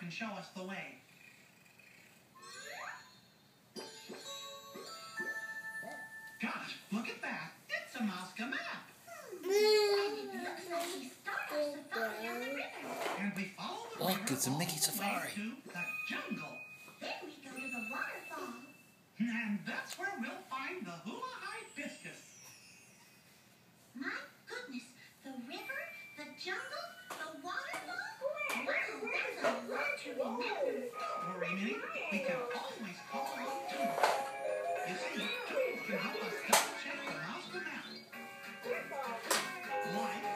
can show us the way. Gosh, look at that. It's a Mosca map. And it looks like we start our safari on the river. And we follow the Look, river it's a Mickey all the safari. way to the jungle. Then we go to the waterfall. And that's where we'll find the hula hibiscus. My goodness, the river, the jungle, the waterfall. Wow, that's a lot to remember. Don't worry, Minnie. We can always call on Toodles. You see, Toodles can help us double check the Mosca map. Like